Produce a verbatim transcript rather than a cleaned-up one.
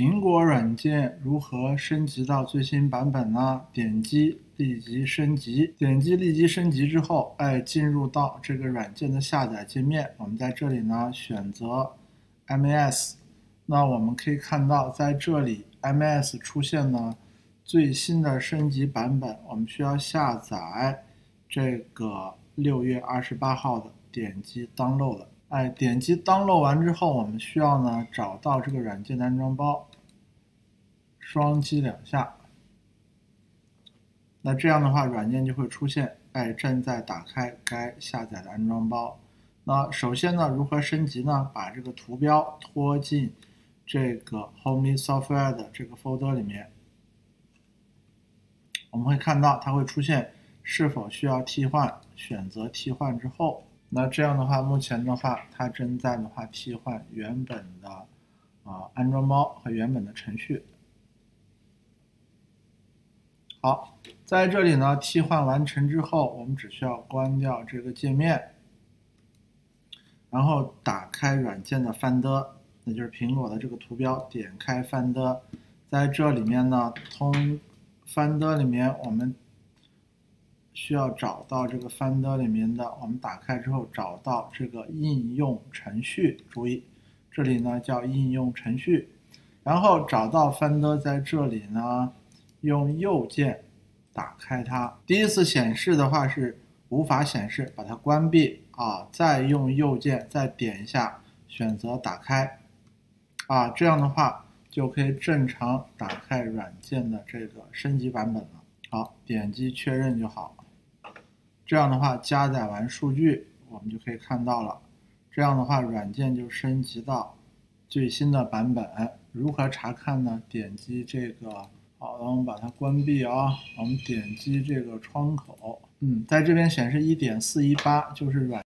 苹果软件如何升级到最新版本呢？点击立即升级，点击立即升级之后，哎，进入到这个软件的下载界面。我们在这里呢选择 M A S， 那我们可以看到在这里 M A S 出现了最新的升级版本，我们需要下载这个六月二十八号的，点击 download。哎，点击 download 完之后，我们需要呢找到这个软件的安装包，双击两下，那这样的话，软件就会出现，哎，正在打开该下载的安装包。那首先呢，如何升级呢？把这个图标拖进这个 Home Software 的这个 folder 里面，我们会看到它会出现是否需要替换，选择替换之后。那这样的话，目前的话，它正在的话替换原本的啊、呃、安装包和原本的程序。好，在这里呢，替换完成之后，我们只需要关掉这个界面，然后打开软件的 Finder， 那就是苹果的这个图标，点开 Finder， 在这里面呢，通 Finder 里面我们需要找到这个 Finder 里面的，我们打开之后找到这个应用程序，注意这里呢叫应用程序，然后找到 Finder， 在这里呢用右键打开它，第一次显示的话是无法显示，把它关闭啊，再用右键再点一下，选择打开啊，这样的话就可以正常打开软件的这个升级版本了。好，点击确认就好。这样的话，加载完数据，我们就可以看到了。这样的话，软件就升级到最新的版本。如何查看呢？点击这个，好了，我们把它关闭啊。我们点击这个窗口，嗯，在这边显示 一点四一八，就是软